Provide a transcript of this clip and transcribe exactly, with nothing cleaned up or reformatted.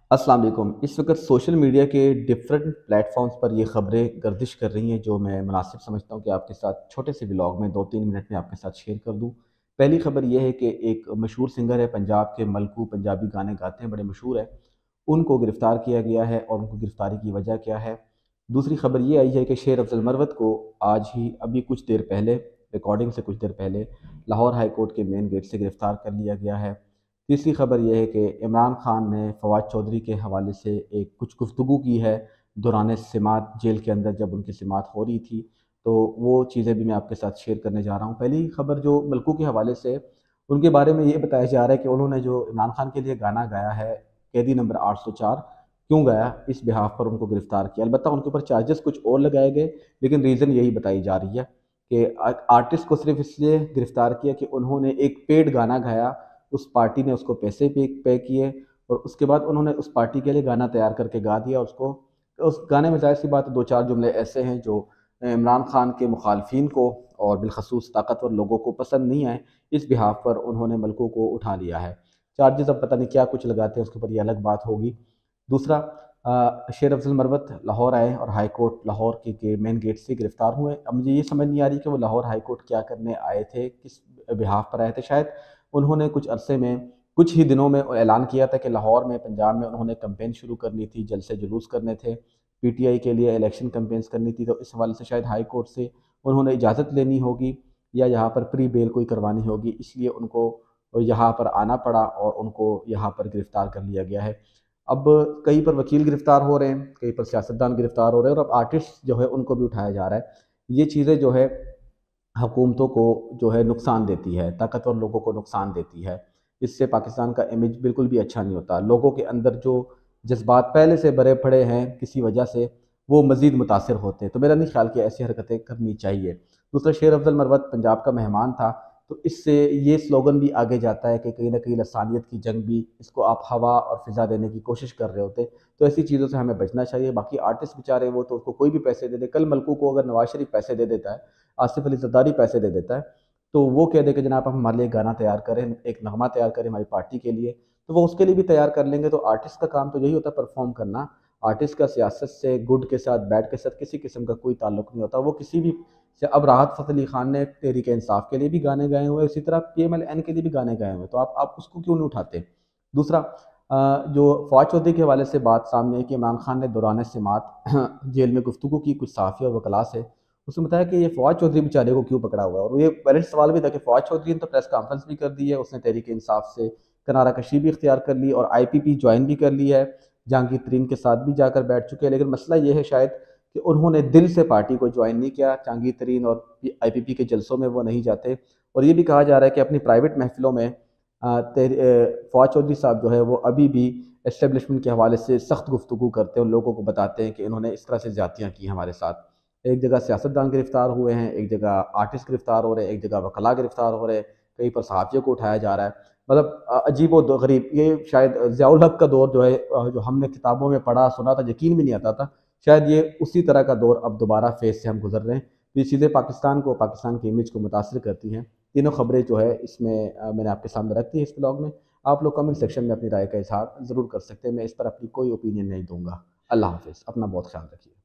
अस्सलाम वालेकुम। इस वक्त सोशल मीडिया के डिफरेंट प्लेटफॉर्म्स पर ये ख़बरें गर्दिश कर रही हैं जो मैं मुनासिब समझता हूँ कि आपके साथ छोटे से व्लॉग में दो तीन मिनट में आपके साथ शेयर कर दूँ। पहली ख़बर ये है कि एक मशहूर सिंगर है पंजाब के, मलकू, पंजाबी गाने गाते हैं, बड़े मशहूर हैं। उनको गिरफ़्तार किया गया है और उनको गिरफ़्तारी की वजह क्या है। दूसरी ख़बर ये आई है कि शेर अफ़ज़ल मरवत को आज ही अभी कुछ देर पहले, रिकॉर्डिंग से कुछ देर पहले, लाहौर हाई कोर्ट के मेन गेट से गिरफ़्तार कर लिया गया है। तीसरी खबर ये है कि इमरान खान ने फवाद चौधरी के हवाले से एक कुछ गुफ्तगू की है दौरान समात जेल के अंदर, जब उनकी समात हो रही थी। तो वो चीज़ें भी मैं आपके साथ शेयर करने जा रहा हूँ। पहली खबर जो मलकू के हवाले से, उनके बारे में ये बताया जा रहा है कि उन्होंने जो इमरान खान के लिए गाना गाया है, कैदी नंबर आठ सौ चार, क्यों गाया, इस बिहाफ पर उनको गिरफ़्तार किया। अलबत्ता उनके ऊपर चार्जेस कुछ और लगाए गए, लेकिन रीज़न यही बताई जा रही है कि आर्टिस्ट को सिर्फ़ इसलिए गिरफ़्तार किया कि उन्होंने एक पेड गाना गाया, उस पार्टी ने उसको पैसे पे पे किए और उसके बाद उन्होंने उस पार्टी के लिए गाना तैयार करके गा दिया उसको। उस गाने में ज़ाहिर-सी बात है दो चार जुमले ऐसे हैं जो अ, इमरान खान के मुखालफिन को और बिलख़सूस ताकतवर लोगों को पसंद नहीं आए। इस बिहाफ़ पर उन्होंने मलकों को उठा लिया है। चार्जेज़ अब पता नहीं क्या कुछ लगाते हैं उसके ऊपर, ये अलग बात होगी। दूसरा, अ, शेर अफ़ज़ल मरवत लाहौर आए और हाई कोर्ट लाहौर के, के मेन गेट से गिरफ़्तार हुए। अब मुझे ये समझ नहीं आ रही कि वो लाहौर हाई कोर्ट क्या करने आए थे, किस बिहाफ़ पर आए थे। शायद उन्होंने कुछ अरसे में, कुछ ही दिनों में ऐलान किया था कि लाहौर में, पंजाब में उन्होंने कैंपेन शुरू करनी थी, जलसे जुलूस करने थे, पीटीआई के लिए इलेक्शन कैंपेन्स करनी थी। तो इस हवाले से शायद हाई कोर्ट से उन्होंने इजाज़त लेनी होगी या यहाँ पर प्री बेल कोई करवानी होगी, इसलिए उनको यहाँ पर आना पड़ा और उनको यहाँ पर गिरफ़्तार कर लिया गया है। अब कहीं पर वकील गिरफ़्तार हो रहे हैं, कहीं पर सियासतदान गिरफ़्तार हो रहे हैं और अब आर्टिस्ट जो है उनको भी उठाया जा रहा है। ये चीज़ें जो है हुकूमतों को जो है नुकसान देती है, ताकतवर लोगों को नुकसान देती है। इससे पाकिस्तान का इमेज बिल्कुल भी अच्छा नहीं होता। लोगों के अंदर जो जज़्बात पहले से भरे पड़े हैं किसी वजह से, वो मज़ीद मुतासिर होते हैं। तो मेरा नहीं ख़्याल कि ऐसी हरकतें करनी चाहिए। दूसरा, शेर अफ़ज़ल मरवत पंजाब का मेहमान था, तो इससे ये स्लोगन भी आगे जाता है कि कहीं न कहीं लसानियत की जंग भी, इसको आप हवा और फ़िज़ा देने की कोशिश कर रहे होते। तो ऐसी चीज़ों से हमें बचना चाहिए। बाकी आर्टिस्ट बेचारे, वो तो उसको कोई भी पैसे दे दे। कल मलकू को अगर नवाज़ शरीफ पैसे दे देता है, आसिफ अली ज़रदारी पैसे दे देता है, तो वो कह दे कि जनाब आप हमारे लिए गाना तैयार करें, एक नग़मा तैयार करें हमारी पार्टी के लिए, तो वो उसके लिए भी तैयार कर लेंगे। तो आर्टिस्ट का काम तो यही होता है, परफ़ॉर्म करना। आर्टिस्ट का सियासत से, गुड के साथ, बैड के साथ किसी किस्म का कोई ताल्लुक नहीं होता। वो किसी भी से, अब राहत फ़तेह अली खान ने तहरीक इंसाफ के लिए भी गाने गाए हुए हैं, उसी तरह पीएमएल-एन के लिए भी गाने गाए हुए हैं, तो आप आप उसको क्यों नहीं उठाते? दूसरा, अ, जो फ़वाद चौधरी के हवाले से बात सामने आई कि इमरान खान ने दौरान समात जेल में गुफ्तगू की कुछ सहाफ़ी और वकला से। उसने बताया कि ये फ़वाद चौधरी बेचारे को क्यों पकड़ा हुआ है, और ये वैलिड सवाल भी था कि फ़वाद चौधरी ने तो प्रेस कॉन्फ्रेंस भी कर दी है, उसने तहरीक इंसाफ से किनारा कशी भी इख्तियार कर ली और आईपीपी जॉइन भी कर ली है, जहांगीर तरीन के साथ भी जाकर बैठ चुके हैं। लेकिन मसला ये है शायद कि उन्होंने दिल से पार्टी को ज्वाइन नहीं किया। जहांगीर तरीन और आईपीपी के जलसों में वो नहीं जाते, और ये भी कहा जा रहा है कि अपनी प्राइवेट महफिलों में अ, तेर- अ, फ़वाद चौधरी साहब जो है वो अभी भी एस्टेब्लिशमेंट के हवाले से सख्त गुफ्तगू करते हैं, उन लोगों को बताते हैं कि इन्होंने इस तरह से ज़्यादतियाँ की हमारे साथ। एक जगह सियासतदान गिरफ्तार हुए हैं, एक जगह आर्टिस्ट गिरफ्तार हो रहे हैं, एक जगह वकला गिरफ्तार हो रहे हैं, कहीं पर सहाफ़ियों को उठाया जा रहा है। मतलब अ, अजीब व गरीब, ये शायद ज़ियाउल हक का दौर जो है, अ, जो हमने किताबों में पढ़ा सुना था, यकीन भी नहीं आता था, शायद ये उसी तरह का दौर अब दोबारा फेज़ से हम गुज़र रहे हैं। तो ये चीज़ें पाकिस्तान को, पाकिस्तान की इमेज को मुतासिर करती हैं। तीनों खबरें जो है इसमें अ, मैंने आपके सामने रख दी है इस ब्लॉग में। आप लोग कमेंट सेक्शन में अपनी राय का इज़हार ज़रूर कर सकते हैं। मैं इस पर अपनी कोई ओपिनियन नहीं दूँगा। अल्लाह हाफ़िज़। अपना बहुत ख़्याल रखिए।